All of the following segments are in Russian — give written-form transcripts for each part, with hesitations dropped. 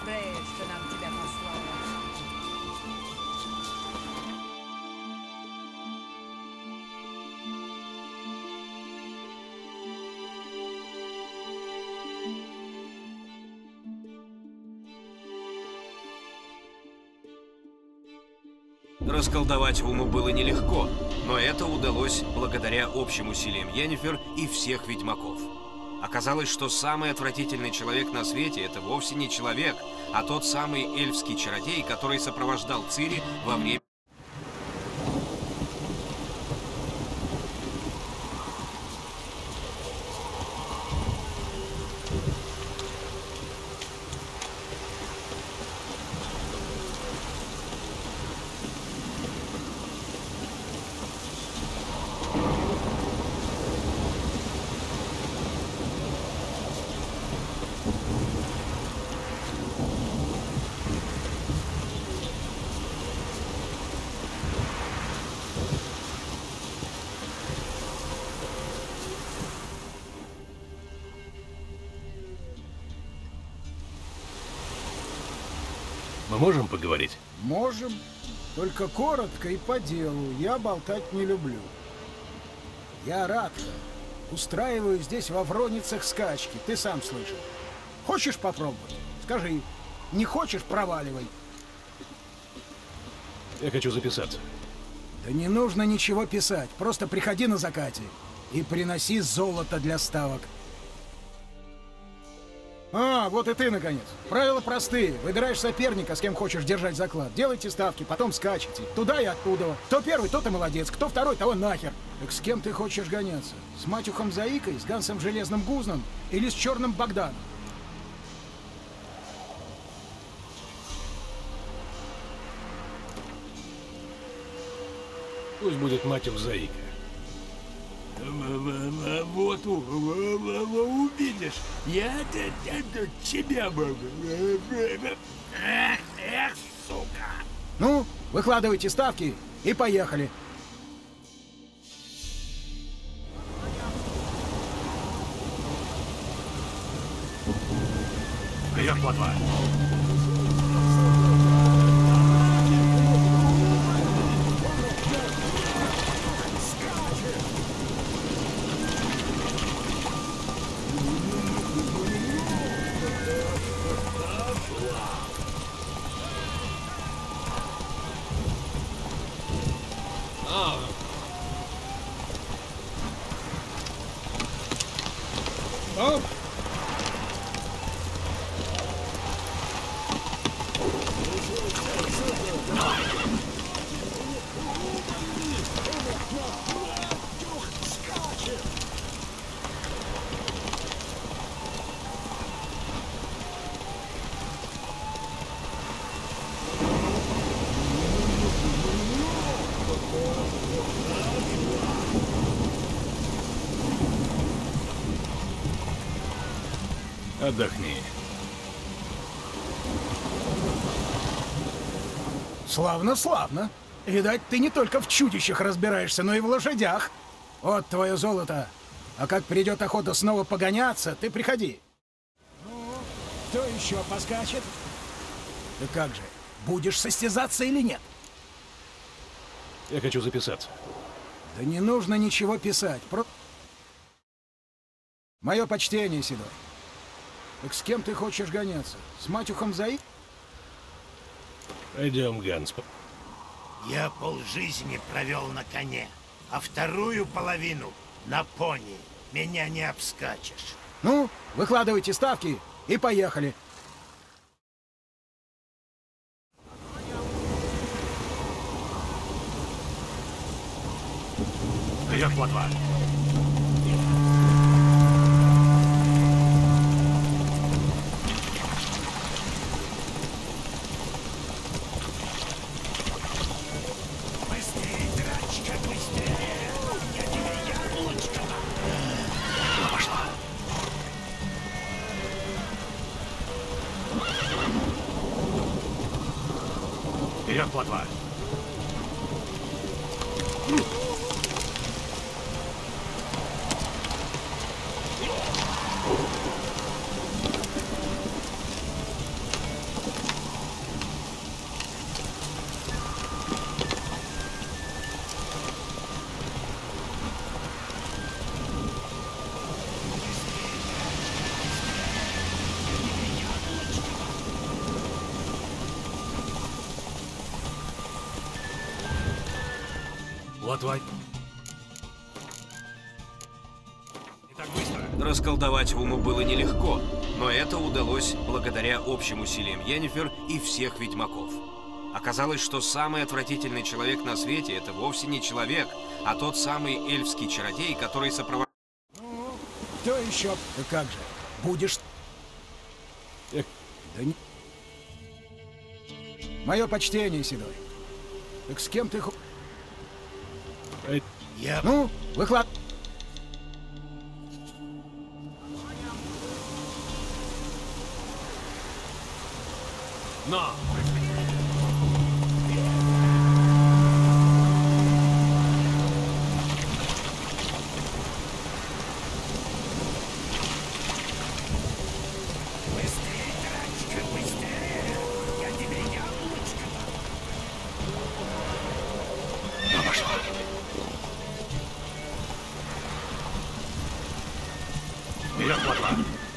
Фрей, что нам тебя послала. Расколдовать Уму было нелегко, но это удалось благодаря общим усилиям Йеннифер и всех ведьмаков. Оказалось, что самый отвратительный человек на свете — это вовсе не человек, а тот самый эльфский чародей, который сопровождал Цири во время... Мы можем поговорить? Можем. Только коротко и по делу. Я болтать не люблю. Я Радха. Устраиваю здесь во Вроницах скачки. Ты сам слышал. Хочешь попробовать? Скажи. Не хочешь — проваливай. Я хочу записаться. Да не нужно ничего писать. Просто приходи на закате и приноси золото для ставок. А, вот и ты, наконец. Правила простые. Выбираешь соперника, с кем хочешь держать заклад. Делайте ставки, потом скачете. Туда и оттуда. Кто первый, тот и молодец. Кто второй, того нахер. Так с кем ты хочешь гоняться? С Матюхом Заикой, с Гансом Железным Гузном или с Черным Богданом? Пусть будет Матюх Заика. Вот увидишь, я тебя могу. Эх, сука. Ну, выкладывайте ставки и поехали. Вперед, плотва! Отдохни. Славно, славно. Видать, ты не только в чудищах разбираешься, но и в лошадях. Вот твое золото. А как придет охота снова погоняться, ты приходи. Ну, кто еще поскачет? Ты как же, будешь состязаться или нет? Я хочу записаться. Да не нужно ничего писать. Мое почтение, Седой. Так с кем ты хочешь гоняться? С Матюхом Заик? Пойдем, Ганс. Я полжизни провел на коне, а вторую половину на пони. Меня не обскачешь. Ну, выкладывайте ставки и поехали. Вперед, плотва! Вперед, плотва! Плотва. Не так быстро. Расколдовать Уму было нелегко, но это удалось благодаря общим усилиям Йеннифер и всех ведьмаков. Оказалось, что самый отвратительный человек на свете — это вовсе не человек, а тот самый эльфский чародей, который сопровождает... Кто еще? Да как же? Будешь... Да не... Мое почтение, Седой. Так с кем ты... Я... Ну, выхлад... Но! Вперед, плотва!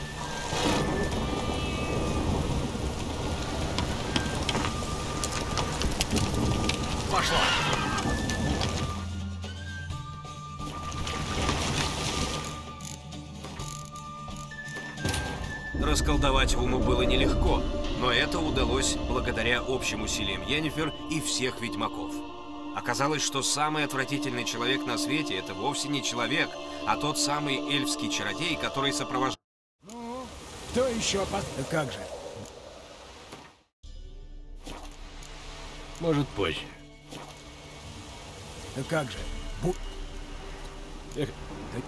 Пошла! Расколдовать Уму было нелегко, но это удалось благодаря общим усилиям Йеннифер и всех ведьмаков. Оказалось, что самый отвратительный человек на свете — это вовсе не человек, а тот самый эльфский чародей, который сопровождает... Кто еще? Да как же? Может, позже. Да как же? Эх, Да...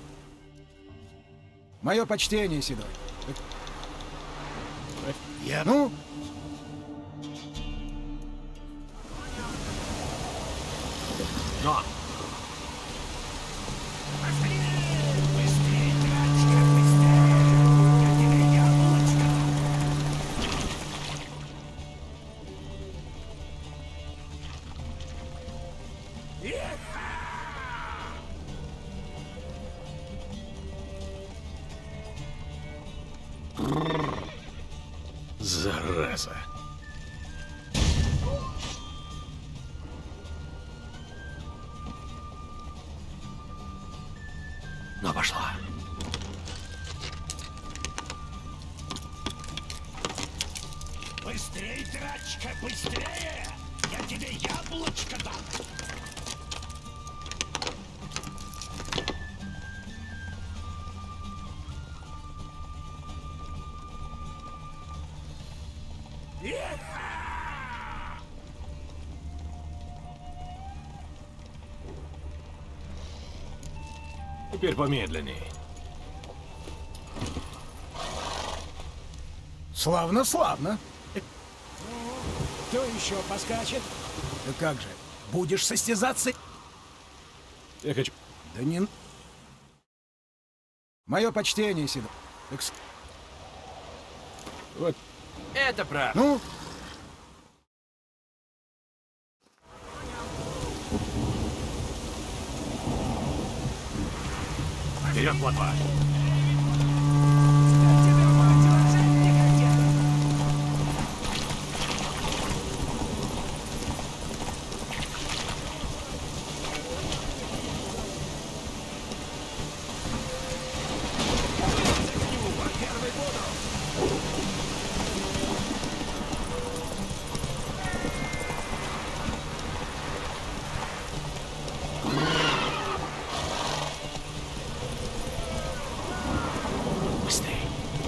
Мое почтение, Седой. Я... Ну, но! Зараза. Но пошла. Быстрей, драчка, быстрее! Я тебе яблочко дам! Теперь помедленней. славно, славно. Кто еще поскачет? Да как же? Будешь состязаться? Я хочу... Да не... Мое почтение, Седой. Вот. Это правда. Ну, Вперед, плотва! Быстрей!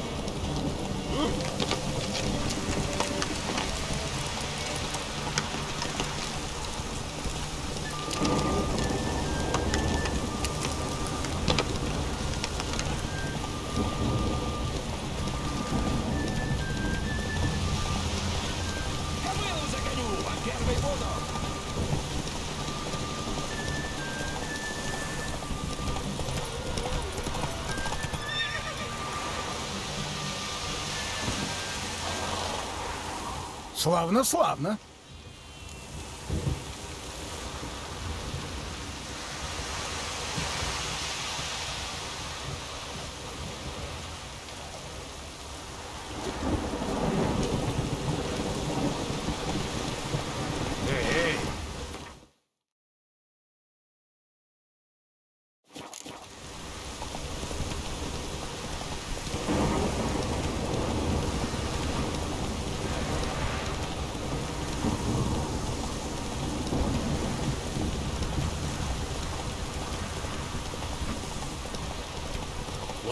Кобылу загоню, а первый буду. славно, славно.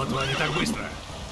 Плотва, не так быстро.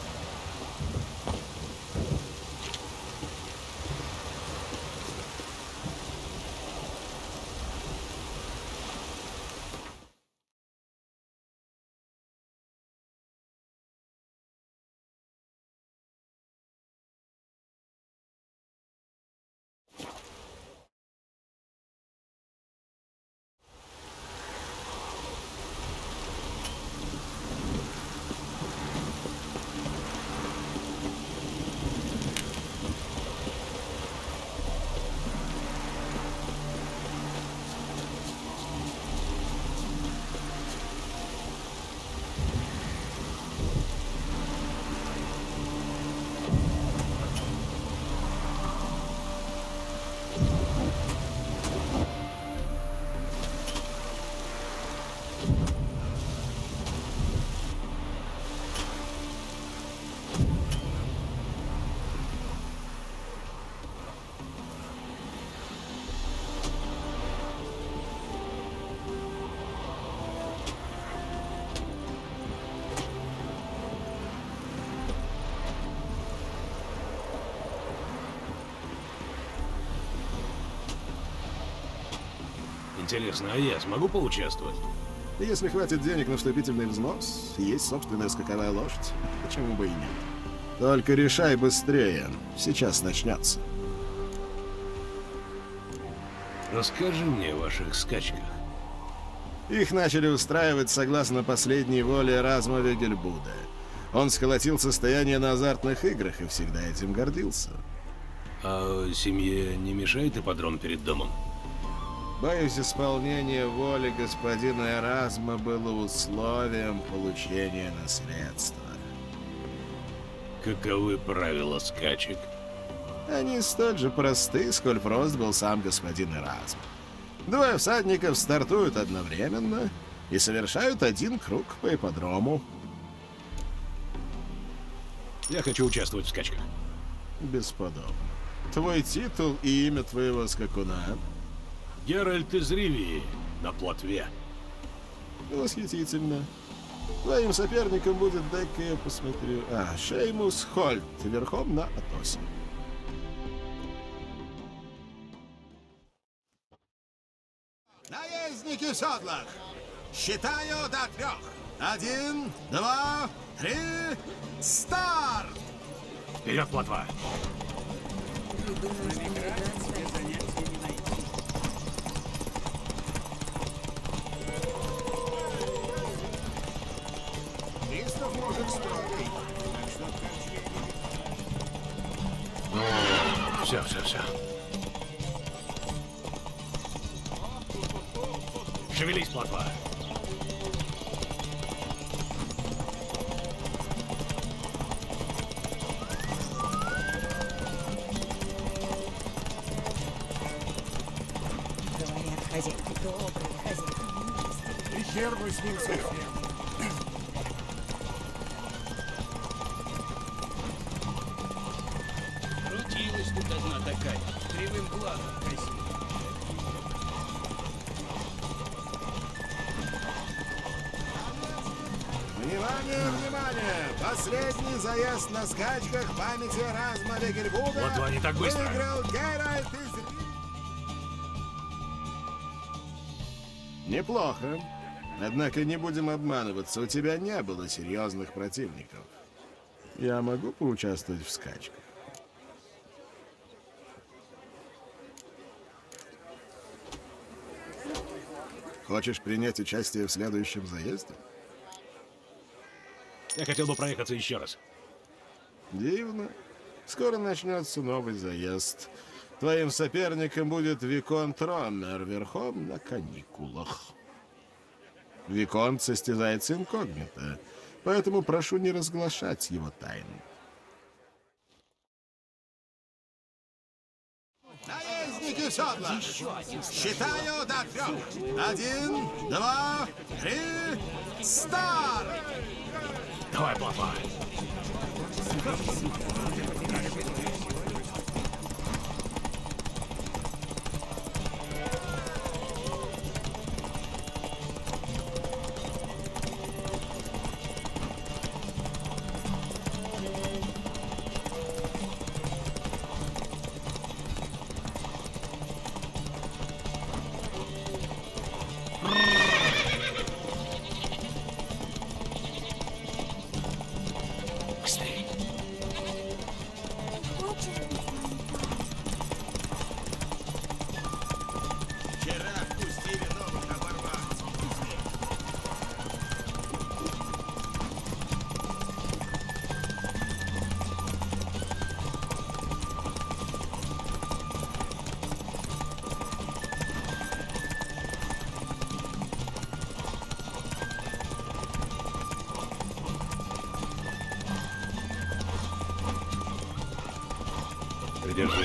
Интересно, а я смогу поучаствовать? Если хватит денег на вступительный взнос, есть собственная скаковая лошадь. Почему бы и нет? Только решай быстрее. Сейчас начнется. Расскажи мне о ваших скачках. Их начали устраивать согласно последней воле Разма Вегельбуда. Он сколотил состояние на азартных играх и всегда этим гордился. А семье не мешает ипподром перед домом? Боюсь, исполнение воли господина Эразма было условием получения наследства. Каковы правила скачек? Они столь же просты, сколь прост был сам господин Эразм. Двое всадников стартуют одновременно и совершают один круг по ипподрому. Я хочу участвовать в скачках. Бесподобно. Твой титул и имя твоего скакуна? Геральт из Ривии на плотве. Восхитительно. Твоим соперником будет, дай-ка я посмотрю... Шеймус Хольт, верхом на Атосе. Наездники в седлах! Считаю до 3. 1, 2, 3, старт! Вперед, плотва! Все. Шевелись, плотва. Говорят, хозяйка добрый, хозяйка милостивый. И хер бы с ним совсем. Крутилась тут одна такая, с кривым глазом красивая. Внимание, внимание! Последний заезд на скачках памяти Разма Вегельбуда Плотва, не так быстро. выиграл Геральт из Ривии. Неплохо. Однако не будем обманываться, у тебя не было серьезных противников. Я могу поучаствовать в скачках? Хочешь принять участие в следующем заезде? Я хотел бы проехаться еще раз. Дивно. Скоро начнется новый заезд. Твоим соперником будет Виконт Роммер верхом на каникулах. Виконт состязается инкогнито, поэтому прошу не разглашать его тайну. Наездники в седлах! Считаю до 3. 1, 2, 3, старт! Давай, плотва. держи.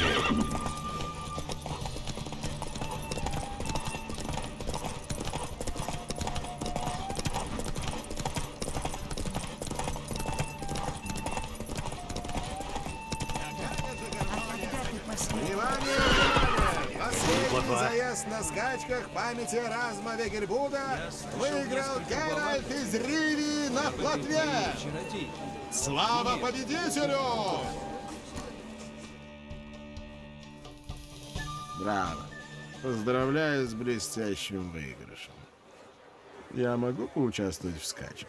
Внимание! Последний заезд на скачках памяти Эразма Вегельбуда выиграл Геральт из Ривии на плотве! Слава победителю! Браво! Поздравляю с блестящим выигрышем. Я могу поучаствовать в скачках?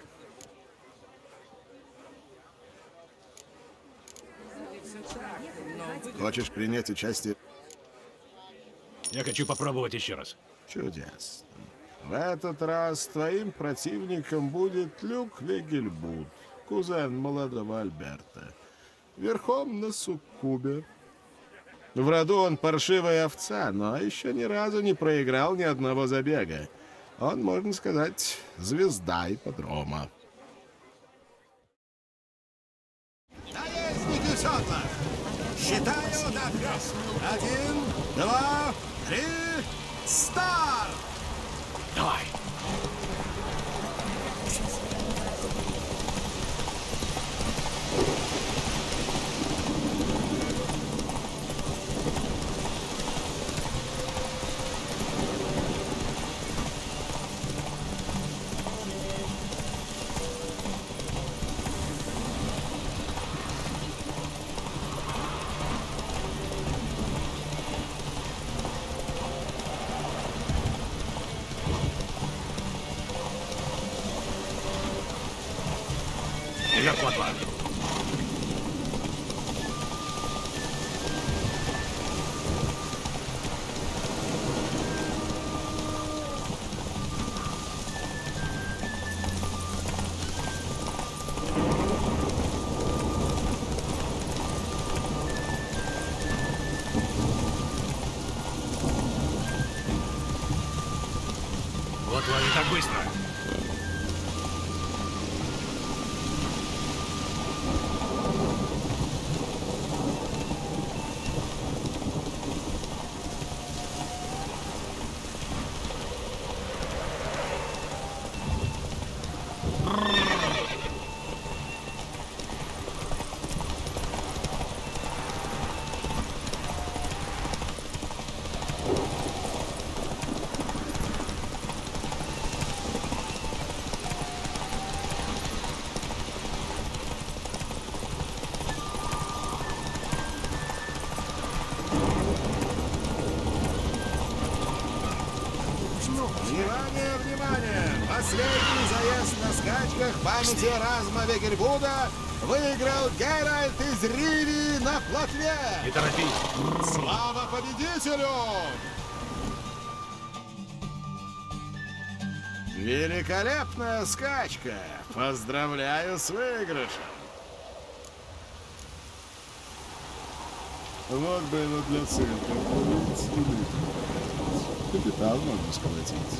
Хочешь принять участие? Я хочу попробовать еще раз. Чудесно. В этот раз твоим противником будет Люк Вегельбуд, кузен молодого Альберта, верхом на суккубе. В роду он паршивая овца, но еще ни разу не проиграл ни одного забега. Он, можно сказать, звезда ипподрома. Наездники седла! Считаю до 1, 2, 3, старт! Давай! Вперед, плотва! Плотва, не так быстро! Внимание, внимание! Последний заезд на скачках памяти Эразма Вегельбуда выиграл Геральт из Ривии на плотве! Не торопись! Слава победителю! Великолепная скачка! Поздравляю с выигрышем! Вот бы его для цирка полить. Капитал можно сколотить.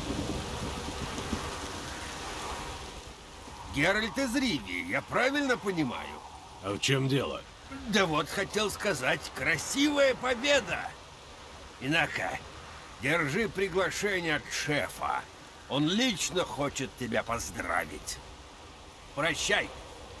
Геральт из Ривии, я правильно понимаю? А в чем дело? Да вот, хотел сказать, красивая победа! Инака, держи приглашение от шефа. Он лично хочет тебя поздравить. Прощай.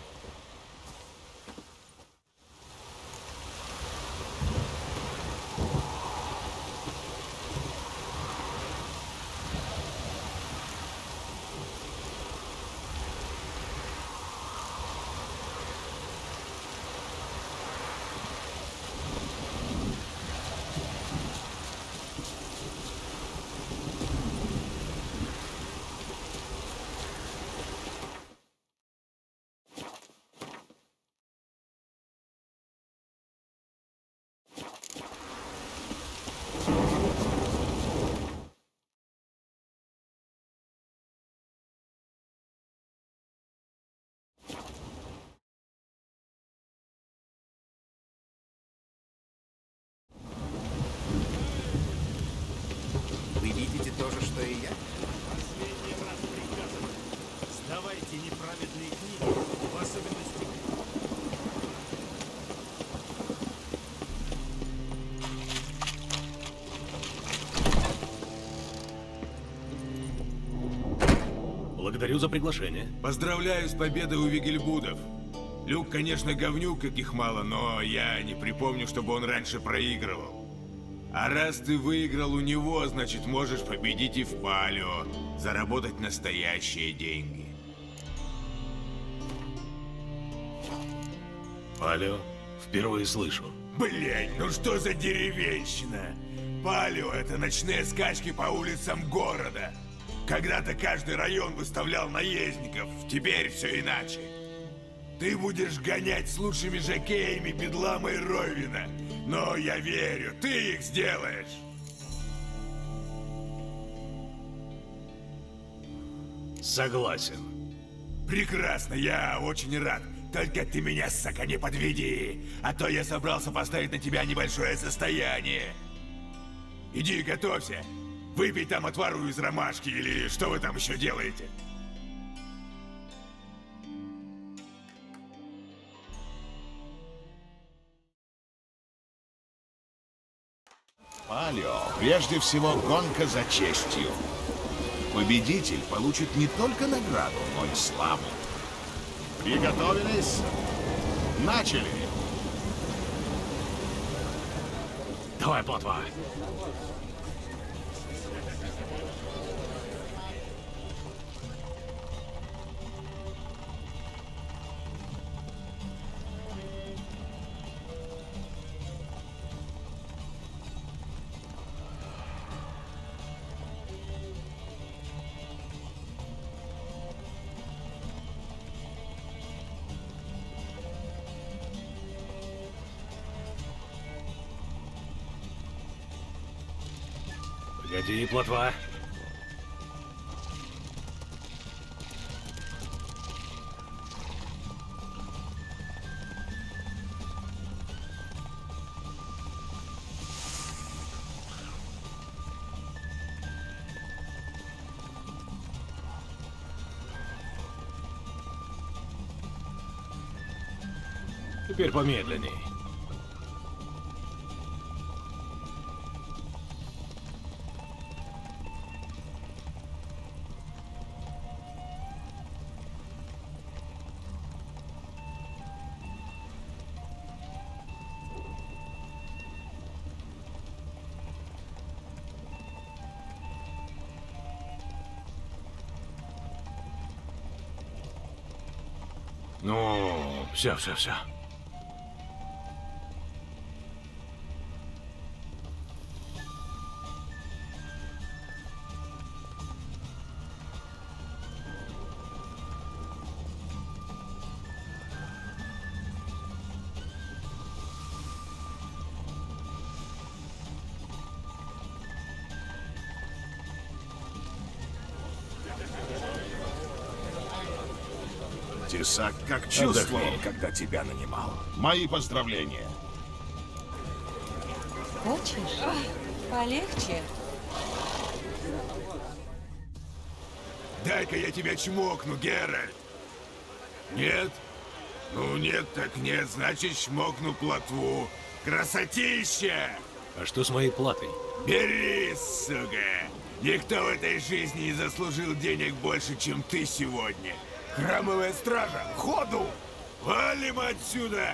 Вы видите то же, что и я? Последний раз приказываю. Сдавайте неправедные книги, в особенности Благодарю за приглашение. Поздравляю с победой у Вигельбудов. Люк, конечно, говнюк, каких мало, но я не припомню, чтобы он раньше проигрывал. А раз ты выиграл у него, значит, можешь победить и в Палео, заработать настоящие деньги. Палео? Впервые слышу. Блять, ну что за деревенщина? Палео — это ночные скачки по улицам города. Когда-то каждый район выставлял наездников, теперь все иначе. Ты будешь гонять с лучшими жокеями Бедлама и Ровина. Но я верю, ты их сделаешь. Согласен. Прекрасно, я очень рад. Только ты меня, сука, не подведи. А то я собрался поставить на тебя небольшое состояние. Иди готовься. Выпей там отвару из ромашки или что вы там еще делаете. Палео – прежде всего гонка за честью. Победитель получит не только награду, но и славу. Приготовились? Начали! Давай, плотва. Погоди, плотва. Теперь помедленней. Ну, все. Тесак как чувствовал, Отдохни. когда тебя нанимал. Мои поздравления. Хочешь? Полегче? Дай-ка я тебя чмокну, Геральт. Нет? Ну нет, так нет, значит чмокну плотву. Красотища! А что с моей платой? Бери, сука! Никто в этой жизни не заслужил денег больше, чем ты сегодня. Храмовая стража, ходу! Валим отсюда!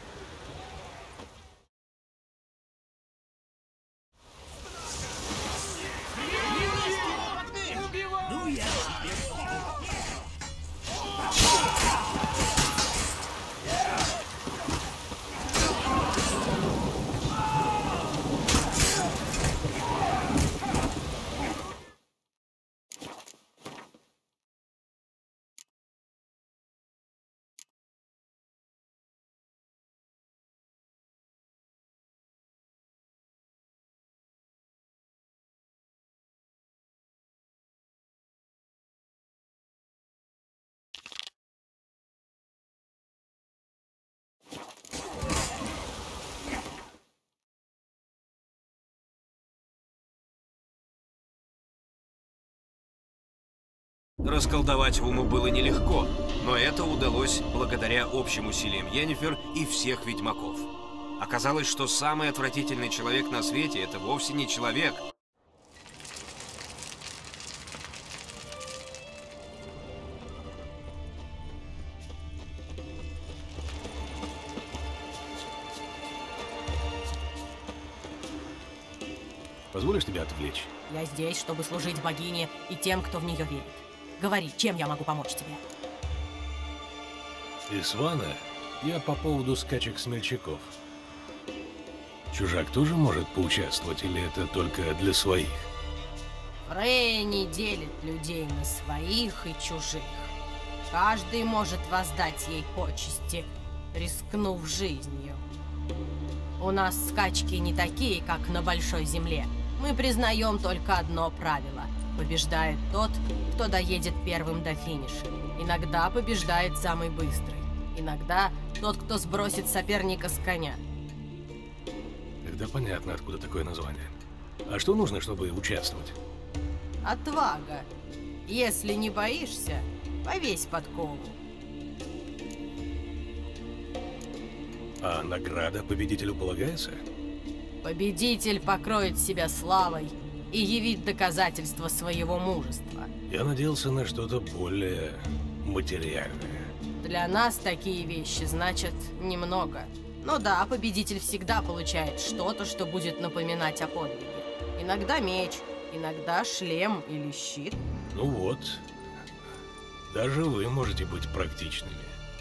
Расколдовать Уму было нелегко, но это удалось благодаря общим усилиям Йеннифер и всех ведьмаков. Оказалось, что самый отвратительный человек на свете – это вовсе не человек. Позволишь тебя отвлечь? Я здесь, чтобы служить богине и тем, кто в нее верит. Говори, чем я могу помочь тебе? Из Свана я по поводу скачек смельчаков. Чужак тоже может поучаствовать, или это только для своих? Фрей не делит людей на своих и чужих. Каждый может воздать ей почести, рискнув жизнью. У нас скачки не такие, как на Большой Земле. Мы признаем только одно правило. Побеждает тот, кто доедет первым до финиша. Иногда побеждает самый быстрый. Иногда тот, кто сбросит соперника с коня. Тогда понятно, откуда такое название. А что нужно, чтобы участвовать? Отвага. Если не боишься, повесь подкову. А награда победителю полагается? Победитель покроет себя славой и явит доказательства своего мужества. Я надеялся на что-то более материальное. Для нас такие вещи значат немного. Но да, победитель всегда получает что-то, что будет напоминать о подвиге. Иногда меч, иногда шлем или щит. Ну вот, даже вы можете быть практичными.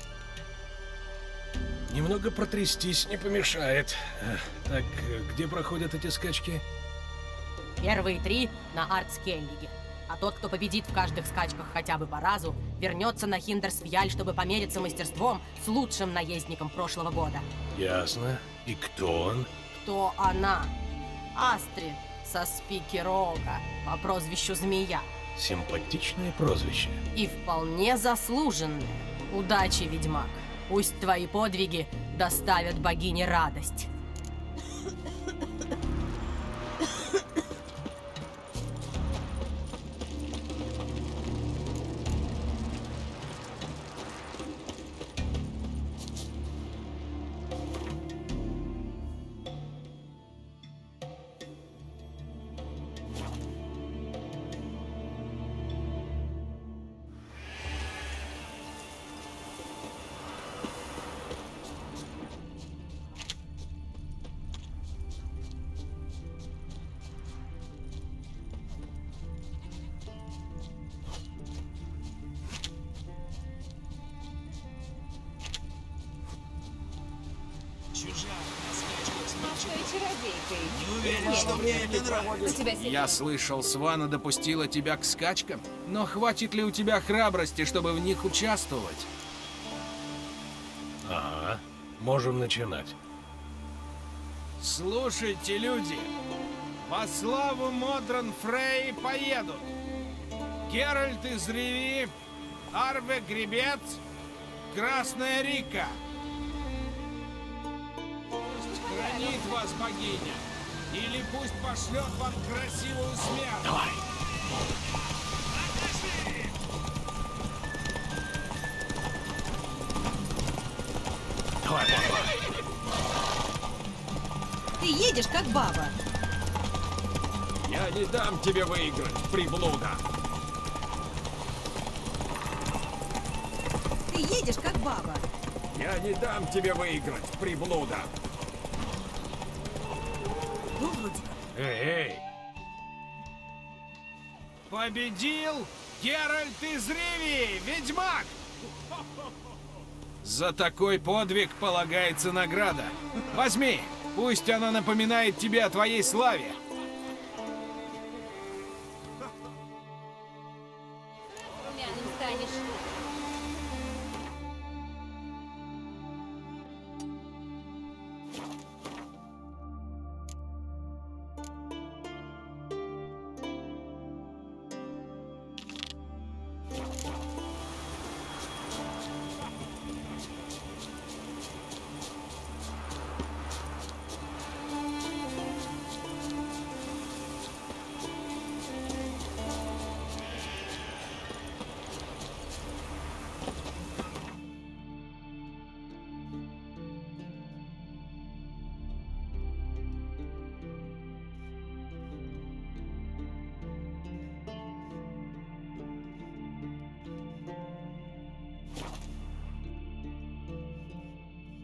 Немного протрястись не помешает. Так, где проходят эти скачки? Первые 3 на Артскеллиге. А тот, кто победит в каждых скачках хотя бы по разу, вернется на Хиндерсфьяль, чтобы помериться мастерством с лучшим наездником прошлого года. Ясно. И кто он? Кто она? Астрид со Спикерога по прозвищу Змея. Симпатичное прозвище. И вполне заслуженное. Удачи, ведьмак. Пусть твои подвиги доставят богине радость. Я слышал, Свана допустила тебя к скачкам, но хватит ли у тебя храбрости, чтобы в них участвовать? Ага, можем начинать. Слушайте, люди, во славу Модран Фрей поедут Геральт из Риви, Арве Гребец, Красная Рика. Пусть хранит вас богиня, или пусть пошлет вам красивую смерть. Давай. Давай, давай. Ты едешь как баба. Я не дам тебе выиграть, приблуда. Ты едешь как баба. Я не дам тебе выиграть, приблуда. Ну, вроде. Эй, эй. Победил Геральт из Ривии, ведьмак! За такой подвиг полагается награда. Возьми, пусть она напоминает тебе о твоей славе. Румяным станешь.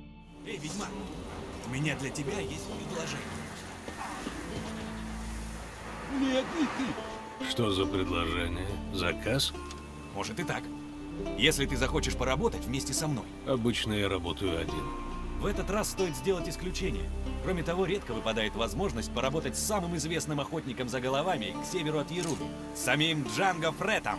Эй, ведьмак, у меня для тебя есть предложение. Нет, не ты. Что за предложение? Заказ? Может и так. Если ты захочешь поработать вместе со мной. Обычно я работаю один. В этот раз стоит сделать исключение. Кроме того, редко выпадает возможность поработать с самым известным охотником за головами к северу от Яруби, самим Джанго Фреттом.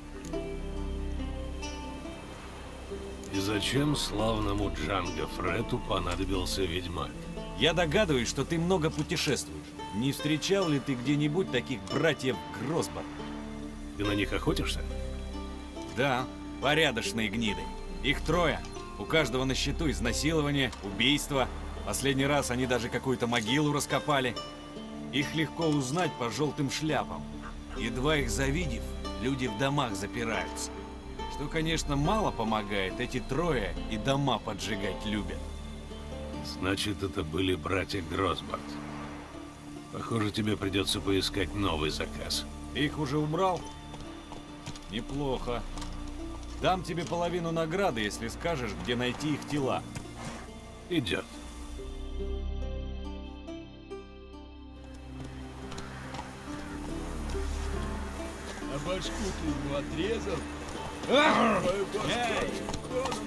И зачем славному Джанго Фретту понадобился ведьмак? Я догадываюсь, что ты много путешествуешь. Не встречал ли ты где-нибудь таких братьев Гросбар? Ты на них охотишься? Да, порядочные гниды. Их трое. У каждого на счету изнасилование, убийство. Последний раз они даже какую-то могилу раскопали. Их легко узнать по желтым шляпам. Едва их завидев, люди в домах запираются. Что, конечно, мало помогает, эти трое и дома поджигать любят. Значит, это были братья Гросбард. Похоже, тебе придется поискать новый заказ. Их уже убрал? Неплохо. Дам тебе половину награды, если скажешь, где найти их тела. Идет. А башку ты ему отрезал? Ах, мою башку!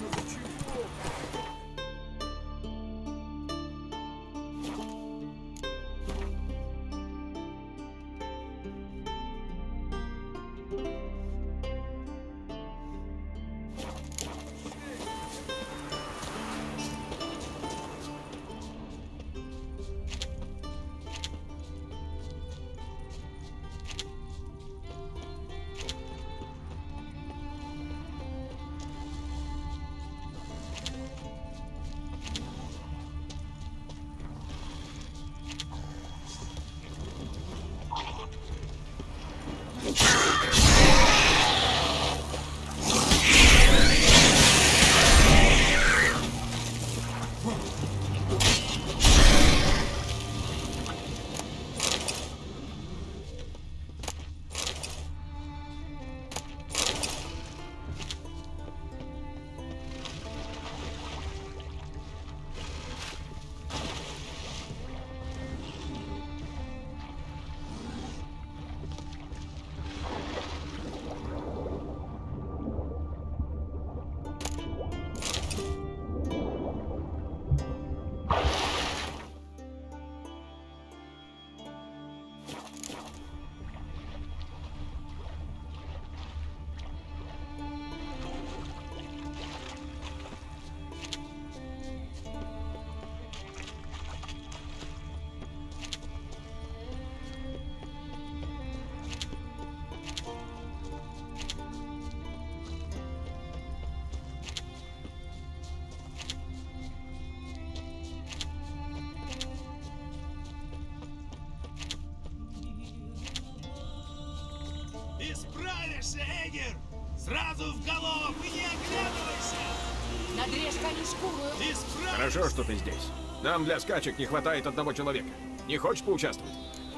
Ты справишься, Эгер! Сразу в голову и не оглядывайся! Надрежь коню шкуру. Ты справишься! Хорошо, что ты здесь. Нам для скачек не хватает одного человека. Не хочешь поучаствовать?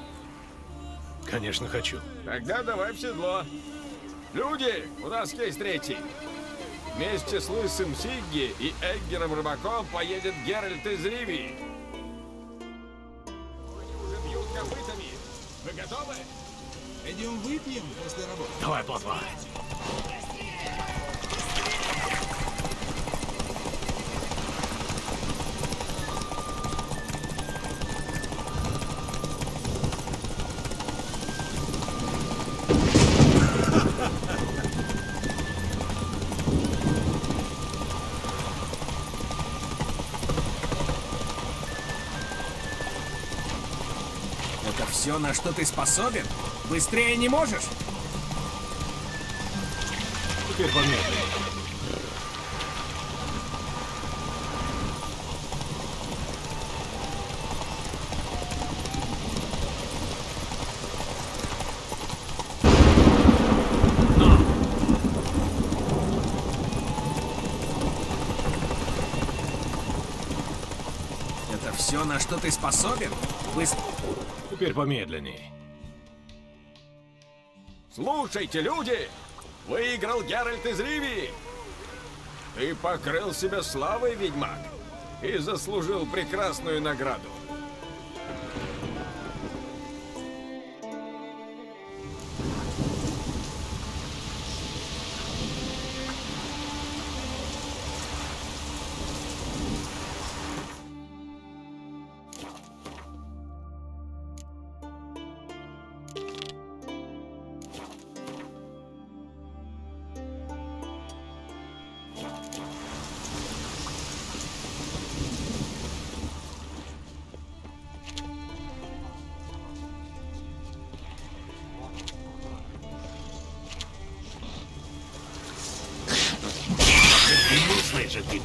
Конечно, хочу. Тогда давай в седло. Люди, у нас есть третий. Вместе с Лысым Сигги и Эггером Рыбаком поедет Геральт из Ривии. Они уже бьют копытами. Вы готовы? Пойдем выпьем после работы. Давай, плотва. Это все, на что ты способен? Быстрее не можешь? Теперь помедленнее. Это все, на что ты способен? Теперь помедленней. Слушайте, люди! Выиграл Геральт из Ривии! Ты покрыл себя славой, ведьмак, и заслужил прекрасную награду. же ты...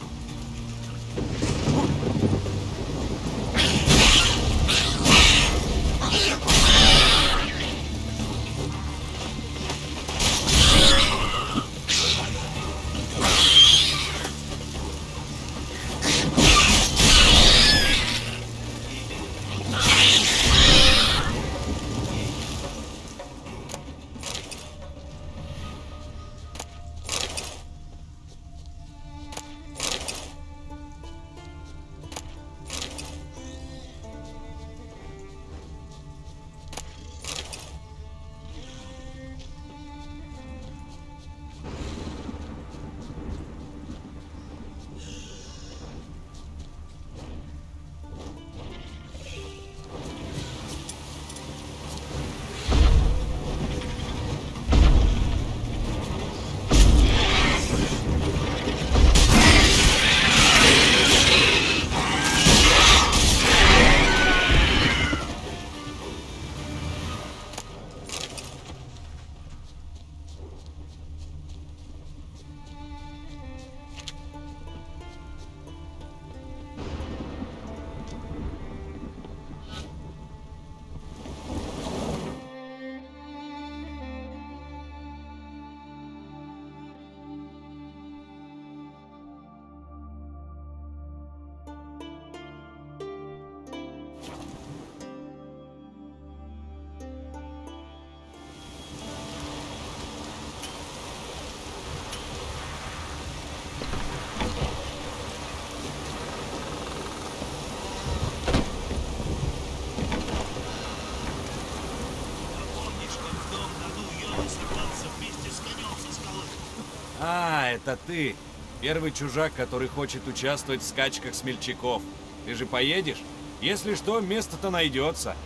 А, это ты. Первый чужак, который хочет участвовать в скачках смельчаков. Ты же поедешь? Если что, место-то найдется.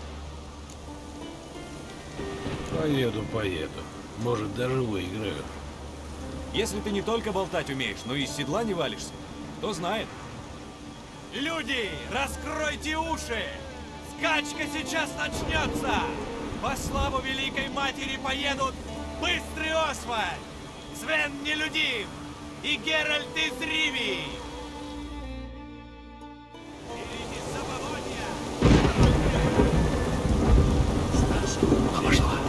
Поеду. Может, даже выиграю. Если ты не только болтать умеешь, но и из седла не валишься, кто знает. Люди, раскройте уши! Скачка сейчас начнется! Во славу Великой Матери поедут Быстрый Освальд, Свен Нелюдим и Геральт из Ривии! Пошла.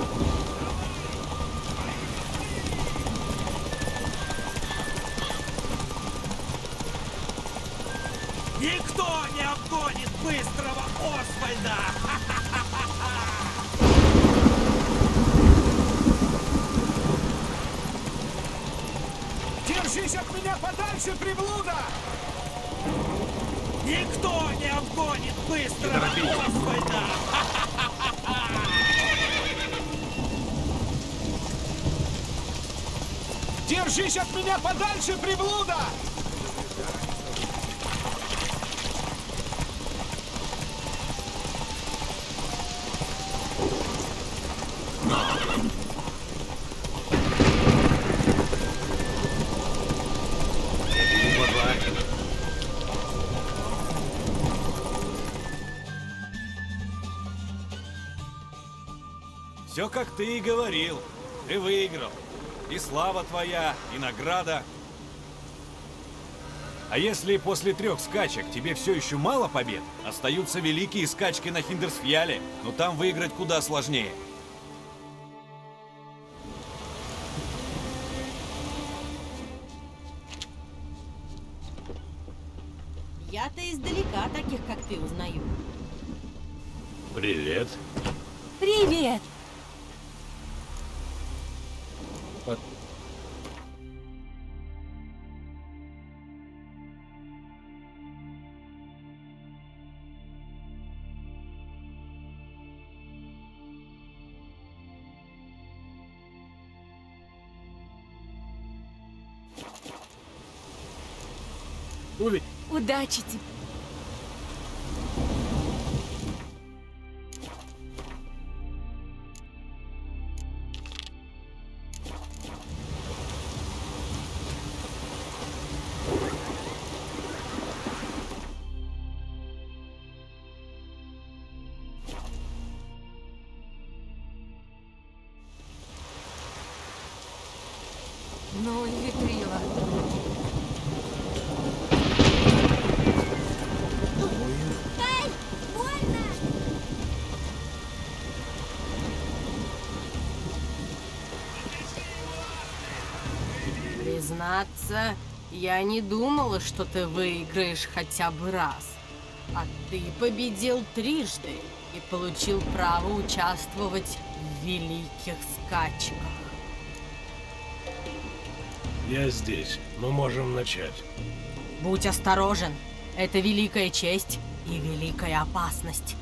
Никто не обгонит Быстрого Освальда! Держись от меня подальше, приблуда! Никто не обгонит Быстрого Освальда! Держись от меня подальше, приблуда! Все как ты и говорил. Ты выиграл. И слава твоя, и награда. А если после 3 скачек тебе все еще мало побед, остаются великие скачки на Хиндерсфьяле, но там выиграть куда сложнее. Я-то издалека таких, как ты, узнаю. Привет. Привет! Удачи тебе. Ну и витрила. Признаться, я не думала, что ты выиграешь хотя бы раз. А ты победил трижды и получил право участвовать в великих скачках. Я здесь. Мы можем начать. Будь осторожен. Это великая честь и великая опасность.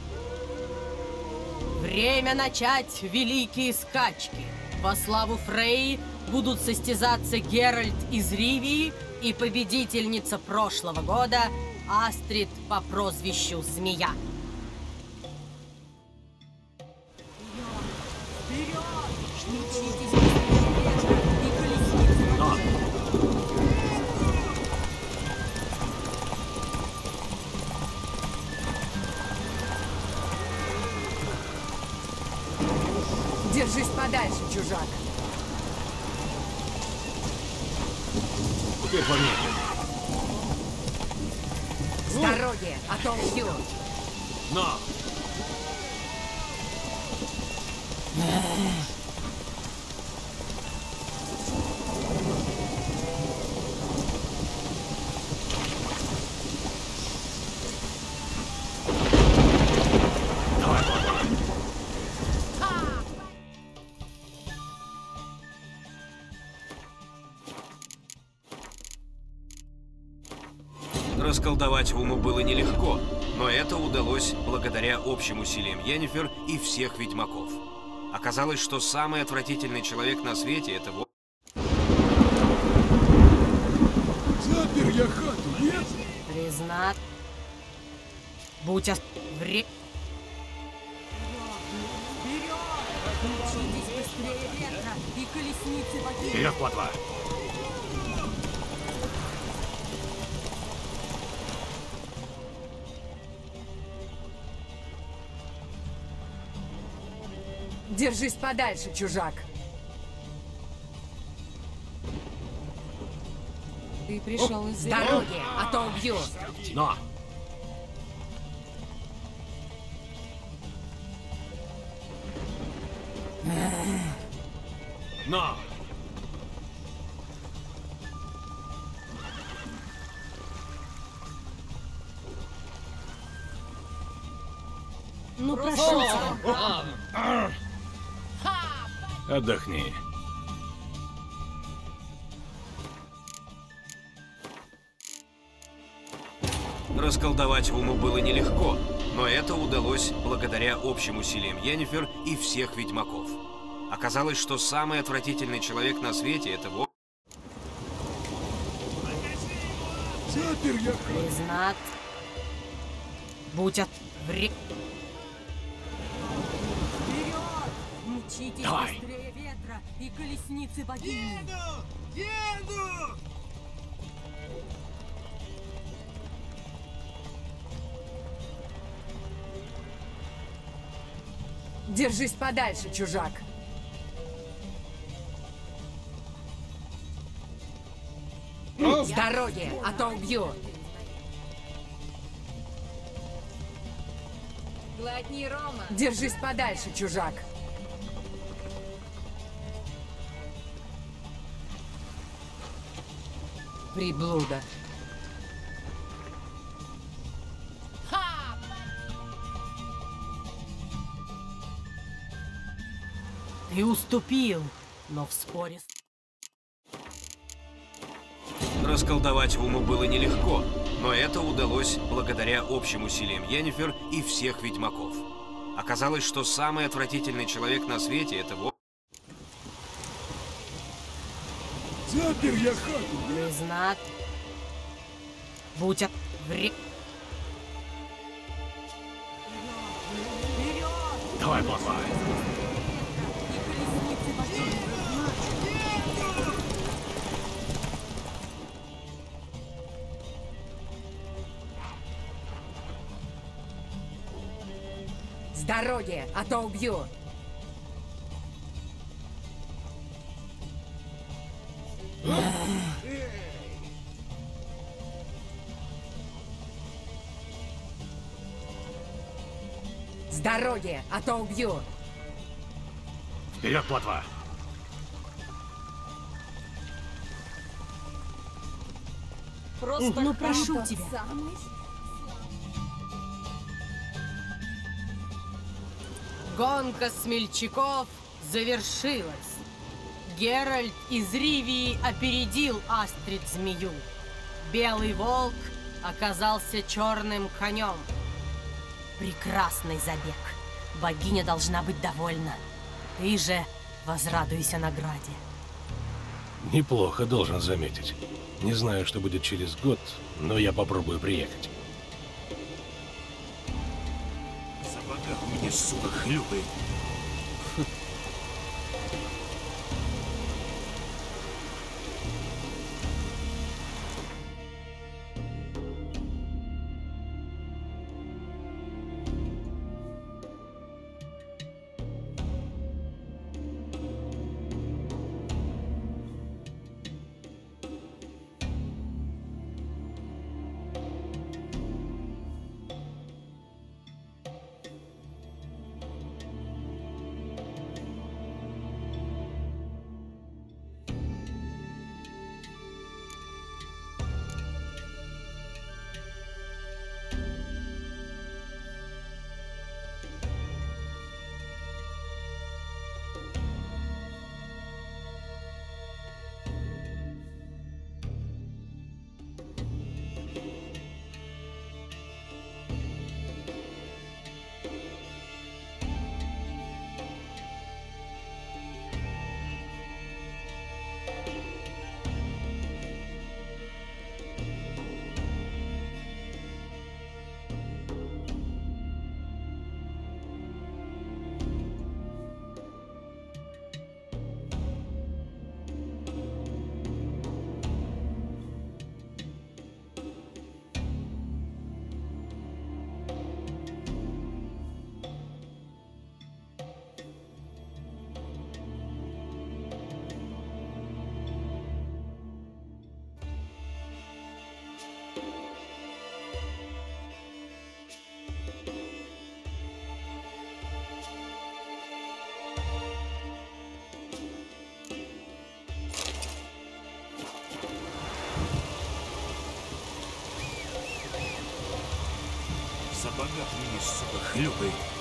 Время начать великие скачки. Во славу Фрейи будут состязаться Геральт из Ривии и победительница прошлого года Астрид по прозвищу Змея. Держись подальше, чужак. Теперь по мне. С дороги, а то убью. Но! Расколдовать Уму было нелегко, но это удалось благодаря общим усилиям Йеннифер и всех ведьмаков. Оказалось, что самый отвратительный человек на свете — это вот... Запер я хату, нет? Признат. Будь Вперед! Учитесь быстрее ветра и колесницы богини! Вперед, плотва! Держись подальше, чужак. Ты пришел из-за дороги, а то убью. Но! Но! Ну, прошу тебя. Отдохни. Расколдовать Уму было нелегко, но это удалось благодаря общим усилиям Йеннифер и всех ведьмаков. Оказалось, что самый отвратительный человек на свете — это вот... Запер я хату! Признат. Будь Мчитесь Давай. быстрее ветра и колесницы богини! Еду! Держись подальше, чужак. С дороги, а то убью. Глотни, Рома. Держись подальше, чужак. Приблуда. Ты уступил, но в споре... Расколдовать Уму было нелегко, но это удалось благодаря общим усилиям Йеннифер и всех ведьмаков. Оказалось, что самый отвратительный человек на свете — это вот... Запер я хату! Признат. Будь Давай, плотва! С дороги, а то убью. С дороги, а то убью. Вперед, плотва! Просто Ну, прошу тот тебя. самый? Гонка смельчаков завершилась. Геральт из Ривии опередил Астрид-змею. Белый волк оказался черным конем. Прекрасный забег. Богиня должна быть довольна. Ты же возрадуйся награде. Неплохо, должен заметить. Не знаю, что будет через год, но я попробую приехать. Собака мне, сука, хлюпает. Собака мне, сука, хлюпает.